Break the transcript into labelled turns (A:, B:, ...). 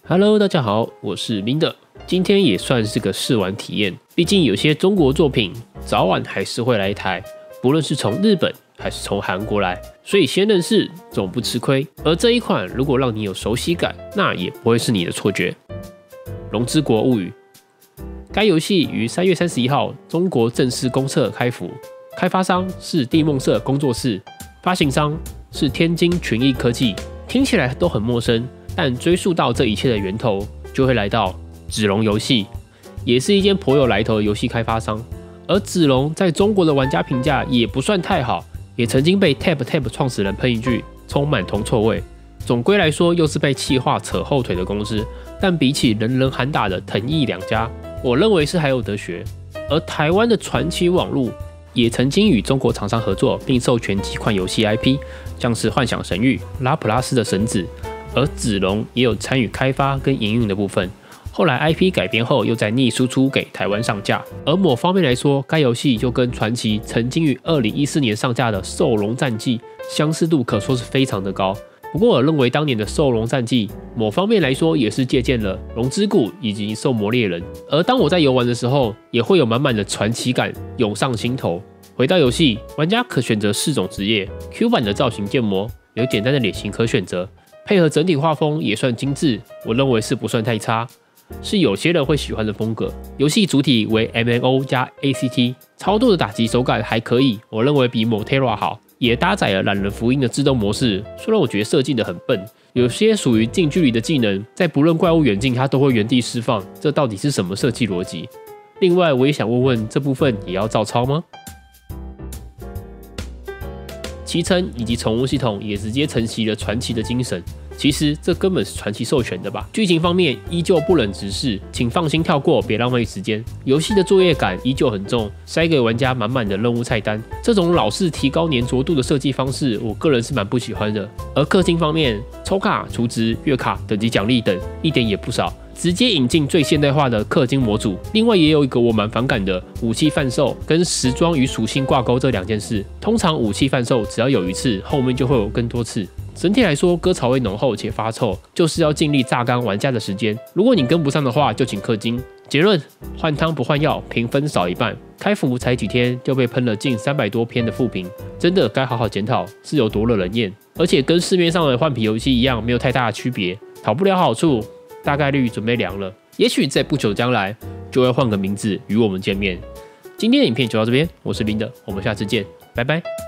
A: Hello， 大家好，我是林德。今天也算是个试玩体验，毕竟有些中国作品早晚还是会来台，不论是从日本还是从韩国来，所以先认识总不吃亏。而这一款如果让你有熟悉感，那也不会是你的错觉。《龙之国物语》该游戏于3月31号中国正式公测开服，开发商是地梦社工作室，发行商是天津群益科技。听起来都很陌生，但追溯到这一切的源头，就会来到子龙游戏，也是一间颇有来头的游戏开发商。而子龙在中国的玩家评价也不算太好，也曾经被 TapTap 创始人喷一句充满铜臭味。总归来说，又是被企划扯后腿的公司。但比起人人喊打的腾翼两家，我认为是还有得学。而台湾的传奇网路也曾经与中国厂商合作，并授权几款游戏 IP， 像是幻想神域、拉普拉斯的神子。而子龙也有参与开发跟营运的部分。后来 IP 改编后，又再逆输出给台湾上架。而某方面来说，该游戏就跟传奇曾经于2014年上架的《兽龙战记》相似度可说是非常的高。不过我认为当年的《兽龙战记》某方面来说也是借鉴了《龙之谷》以及《兽魔猎人》。而当我在游玩的时候，也会有满满的传奇感涌上心头。回到游戏，玩家可选择4种职业 ，Q 版的造型建模，有简单的脸型可选择。配合整体画风也算精致，我认为是不算太差，是有些人会喜欢的风格。游戏主体为 MMO 加 ACT， 操作的打击手感还可以，我认为比 Moterra 好。也搭载了懒人福音的自动模式，虽然我觉得设计的很笨，有些属于近距离的技能，在不论怪物远近，它都会原地释放，这到底是什么设计逻辑？另外，我也想问问，这部分也要照抄吗？骑乘以及宠物系统也直接承袭了传奇的精神，其实这根本是传奇授权的吧。剧情方面依旧不忍直视，请放心跳过，别浪费时间。游戏的作业感依旧很重，塞给玩家满满的任务菜单。这种老是提高粘着度的设计方式，我个人是蛮不喜欢的。而氪金方面，抽卡、储值、月卡、等级奖励等，一点也不少。直接引进最现代化的氪金模组，另外也有一个我蛮反感的武器贩售跟时装与属性挂钩这2件事。通常武器贩售只要有一次，后面就会有更多次。整体来说，割草味浓厚且发臭，就是要尽力榨干玩家的时间。如果你跟不上的话，就请氪金。结论：换汤不换药，评分少一半。开服才几天就被喷了近300多篇的负评，真的该好好检讨是有多惹人厌。而且跟市面上的换皮游戏一样，没有太大的区别，讨不了好处。大概率准备凉了，也许在不久将来就会换个名字与我们见面。今天的影片就到这边，我是林德，我们下次见，拜拜。